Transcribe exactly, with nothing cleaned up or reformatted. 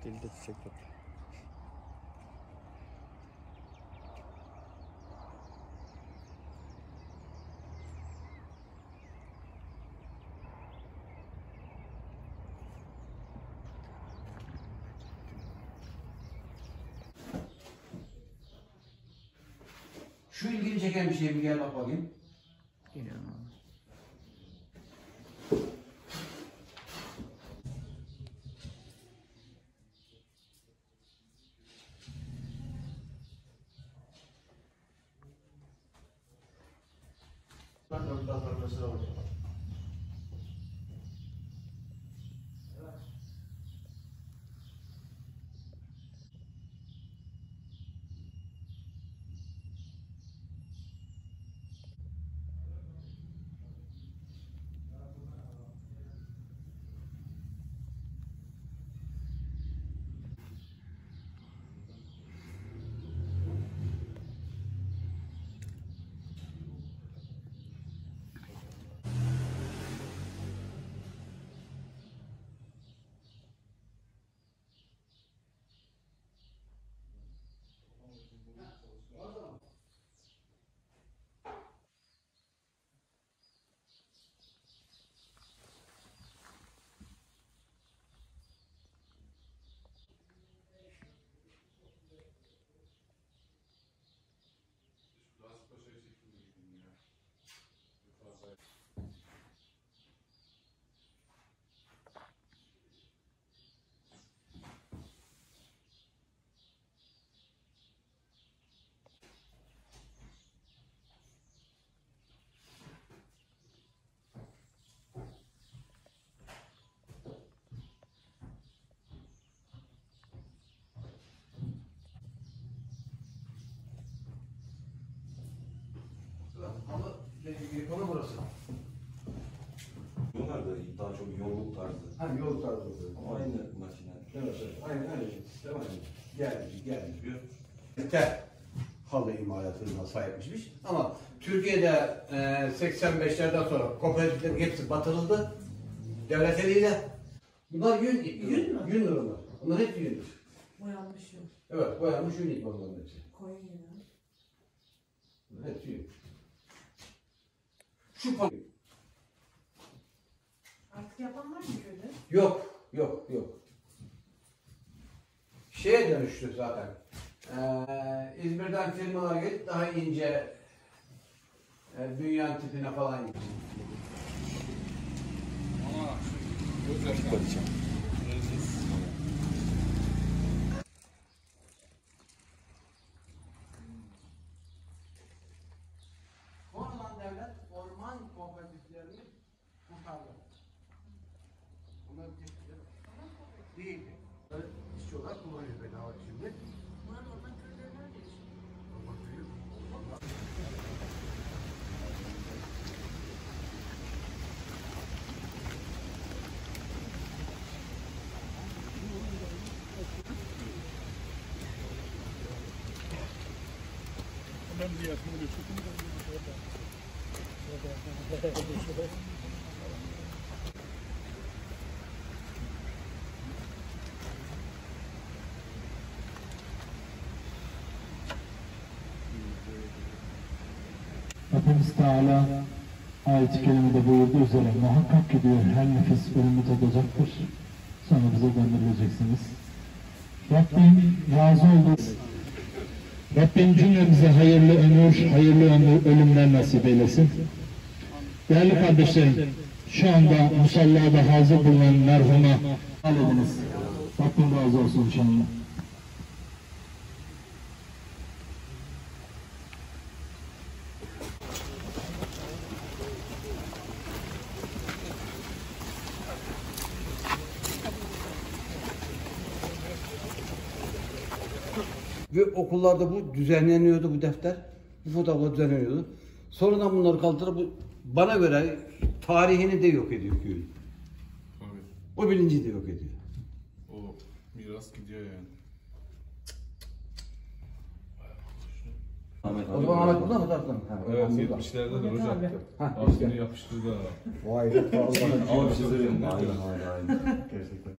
Dilde çiçek topla. Şu ilgini çeken bir şey mi? Gel bak bakayım. Geliyorum abi. Konu burası. Bunlar da daha çok yolluk tarzı. Ha, yol tarzı oluyor. Ama aynı makine. Evet, evet. Aynen aynı şey. Sistem aynı. Gelmiş, gelmiş diyor. Yeter. Halı imalatına sahipmişmiş. Ama Türkiye'de e, seksen beşlerden sonra kooperatiflerin hepsi batırıldı. Devlet eliyle. Bunlar yün, yün, yün ürünler. Bunlar hep yünmüş. Boyanmış yok. Evet, boyanmış yün ip onların hepsi. Koyun yine. Bunlar hepsi yün. Şu pan- Artık yapan var mı köyde? Yok, yok, yok. Şeye dönüştü zaten. Ee, İzmir'den firmalar gelip daha ince e, bünyen tipine falan gitti. Sonradan devlet orman kooperatiflerini kurtardı. Bunlar bir değildi. İşçi olarak kullanıyor bedava şimdi. Buranın orman köyleri nerede yaşıyor? Orman köyü. Ben bir yakını düşürdüm. Rabbimiz Teala ayet-i kerimede buyurduğu üzere muhakkak ki diyor her nefis ölümü tadacaktır. Sonra bize gönderileceksiniz. Rabbim razı oldu. Rabbim cümlemize hayırlı ömür, hayırlı ömür, ölümler nasip eylesin. Değerli kardeşlerim, şu anda musallada hazır bulunan merhuma hal ediniz. Rabbim razı olsun inşallah. Ve okullarda bu düzenleniyordu, bu defter. Bu fotoğraflar düzenleniyordu. Sonradan bunları kaldırıp bu, bana göre tarihini de yok ediyor köyün. Tabii. O bilinci de yok ediyor. O miras gidiyor yani. Ahmet O zaman Ahmet burada mı taraftan? Evet, yetmişlerde de hocam. Ha, Ağzını yapıştırdı ha. vay be. Ama bir şey söyleyeyim mi? Aynen aynen aynen. Gerçekten.